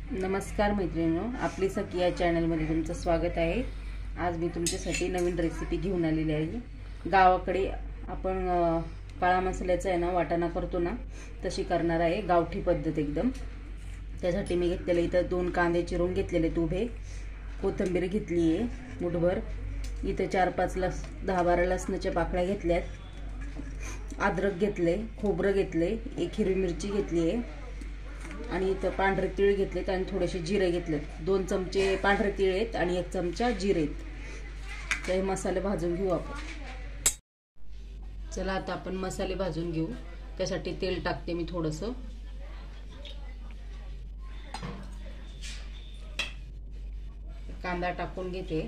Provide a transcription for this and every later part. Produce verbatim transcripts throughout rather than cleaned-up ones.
नमस्कार मैत्रिणींनो, आपली सखी या चॅनलमध्ये तुमचं स्वागत आहे। आज मी तुमच्यासाठी नवीन रेसिपी घेऊन आलेली आहे। गावाकडे आपण काळा मसाल्याचा आहे ना वाटाणा करतो ना, तशी करणार आहे, गावठी पद्धत एकदम। त्यासाठी मी घेतलेले इथं दोन कांदे चिरून घेतलेले उभे, कोथिंबीर घेतली आहे मुठभर, इथं चार पाच लस दहा बारा लसणाच्या पाकळ्या घेतल्यात, अद्रक घेतले, खोबरं घेतले, एक हिरवी मिरची घेतली आहे आणि इथं पांढरे तीळ घेतलेत आणि थोडेसे जिरे घेतलेत। दोन चमचे पांढरे तीळ आहेत आणि एक चमचा जिरे आहेत। तर हे मसाले भाजून घेऊ आपण। चला आता आपण मसाले भाजून घेऊ। त्यासाठी तेल टाकते मी थोडंसं। कांदा टाकून घेते,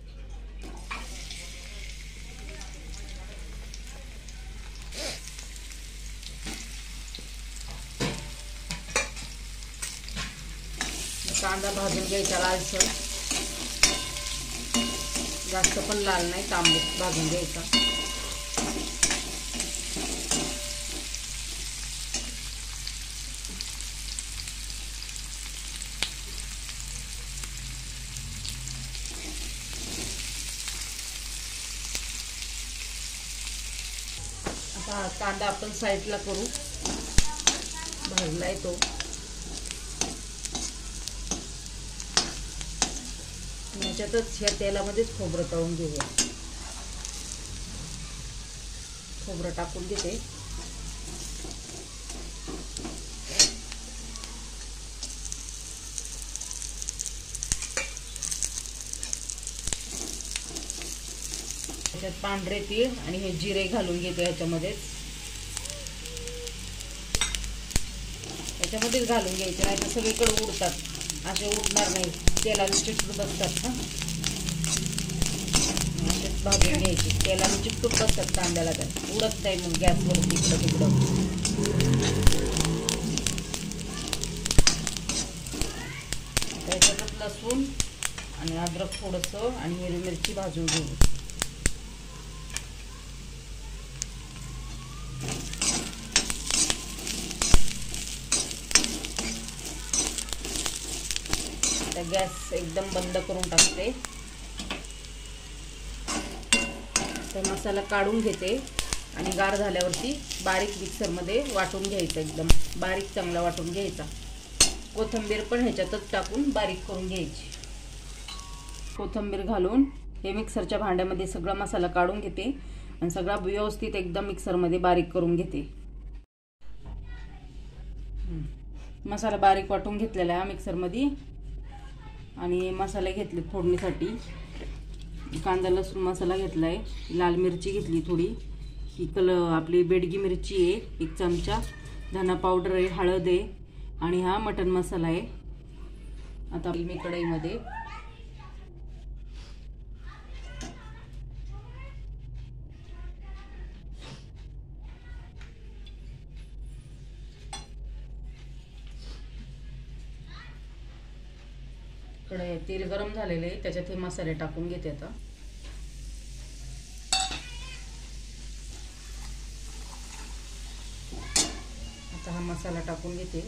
कांदा भाजून घ्यायचा लालसर, जास्त पण लाल नाही, तांबूस भाजून घ्यायचा। आता कांदा आपण साईडला करू, भाजलाय तो। याच्यातच ह्या तेलामध्येच खोबरं तळून घेऊया। खोबरं टाकून घेते, त्याच्यात पांढरे तीळ आणि हे जिरे घालून घेते। ह्याच्यामध्ये याच्यामध्येच घालून घ्यायचे, नाही तर सगळीकडे उडतात, असे उडणार नाही, तेलाने चिटकून बसतात ना, असेच भाजून घ्यायचे, तेलाने चिटकून बसतात कांद्याला, तर उडत नाही मग गॅसवर तिकडं तिकडं। त्याच्यातच लसूण आणि अद्रक थोडंसं आणि हिरवी मिरची भाजून घेऊ। गॅस एकदम बंद करून टाकते। तर मसाला काढून घेते आणि गार झाल्यावरती बारीक मिक्सर मध्ये वाटून घ्यायचा, एकदम बारीक चांगला वाटून घ्यायचा। कोथिंबीर पण ह्याच्यातच टाकून बारीक करून घ्यायची। कोथिंबीर घालून हे मिक्सरच्या भांड्यामध्ये सगळा मसाला काढून घेते आणि सगळा व्यवस्थित एकदम मिक्सर मध्ये बारीक करून घेते। मसाला बारीक वाटून घेतलेला आहे मिक्सर मध्ये आणि मसाले घेतले फोडणीसाठी। कांदा लसूण मसाला घेतलाय, लाल मिरची घेतली थोडी, ही कल आपली बेडगी मिरची आहे एक चमचा, धना पावडर आहे, हळद आहे आणि हा मटन मसाला आहे। आता मी कढईमध्ये कढई तेल गरम झालेले आहे, त्याच्यात हे मसाले टाकून घेते। आता आता हा मसाला टाकून घेते।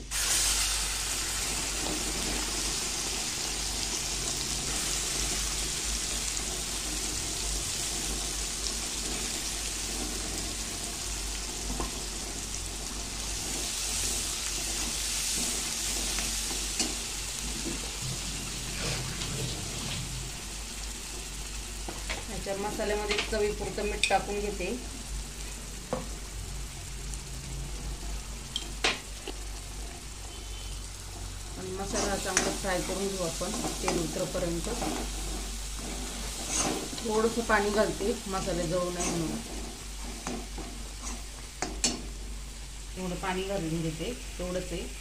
मसाल्यामध्ये चवीपुरतं मीठ टाकून घेते आणि मसाला चांगला फ्राय करून घेऊ आपण, तेल उतरेपर्यंत। थोडंसं पाणी घालते, मसाले जळू नये म्हणून थोडं पाणी घालून घेते, थोडंच आहे।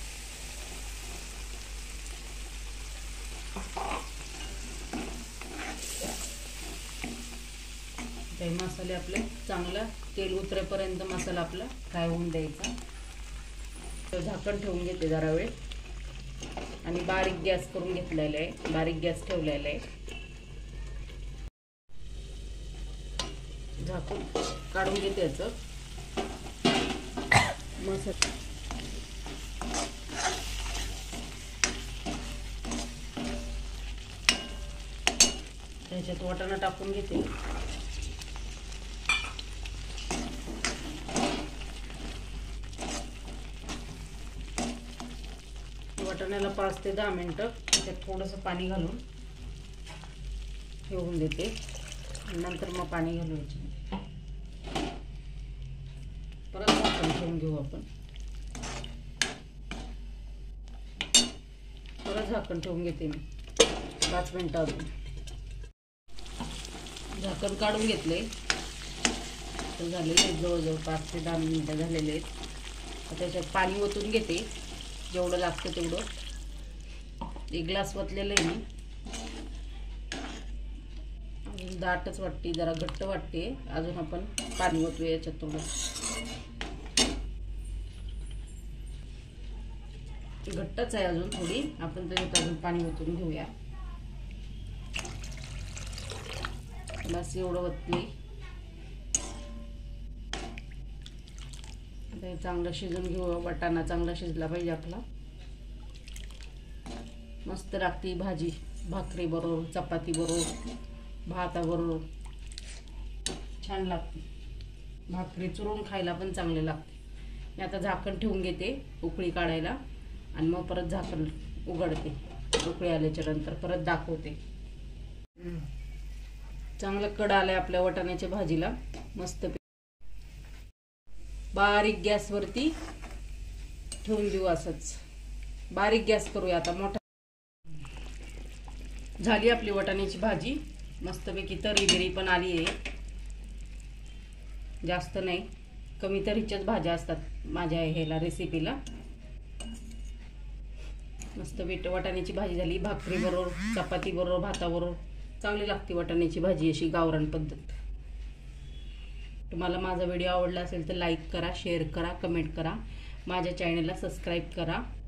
ते मसाले आपले चांगला तेल उतरेपर्यंत मसाला आपला फ्राय होऊन द्यायचा। तर झाकण ठेवून घेते जरा वेळ आणि बारीक गॅस करून घेतलेला आहे, बारीक गॅस ठेवलेला आहे। झाकून काढून घेते याचं मसाला। ह्याच्यात वाटाणा टाकून घेते. वाटाण्याला पाच ते दहा मिनटं त्याच्यात थोडंसं पाणी घालून ठेवून देते. नंतर मग पाणी घालू याच्यात. परत झाकण ठेवून घेऊ आपण. परत झाकण ठेवून घेते मी पाच मिनटं अजून. झाकण काढून घेतले तर झालेले आहेत, जवळजवळ पाच ते दहा मिनटं झालेले आहेत. त्याच्यात पाणी ओतून घेते जेवढं लागतं तेवढं. एक ग्लास ओतलेलं आहे मी. अजून दाटच वाटते, जरा घट्ट वाटते. अजून आपण पाणी ओतूया याच्यात थोडं. घट्टच आहे अजून थोडी. आपण त्याच्यात अजून पाणी ओतून घेऊया. बस एवढं ओतले. आता हे चांगलं शिजून घेऊ. वाटाणा चांगला शिजला पाहिजे आपला. मस्त लागते भाजी भाकरी बरोबर, चपाती बरोबर, भाताबरोबर छान लागते. भाकरी चुरून खायला पण चांगले लागते. मी आता झाकण ठेवून घेते उकळी काढायला आणि मग परत झाकण उघडते. उकळी आल्याच्या नंतर परत दाखवते. चांगलं कड आलंय आपल्या वाटाण्याच्या भाजीला. मस्त बारीक गॅसवरती ठेवून देऊ. असंच बारीक गॅस करूया आता. मोठा झाली आपली वाटाण्याची भाजी. मस्तपैकी तरी बिरी पण आली आहे. जास्त नाही, कमी तरीच्याच भाज्या असतात माझ्या ह्याला रेसिपीला. मस्त बेट वाटाण्याची भाजी झाली. भाकरी बरोबर, चपाती बरोबर, भाताबरोबर चांगली लागते वाटाण्याची भाजी अशी गावरान पद्धत. तुम्हाला माझा व्हिडिओ आवडला असेल तर लाईक करा, शेअर करा, कमेंट करा. माझ्या चॅनलला सबस्क्राईब करा.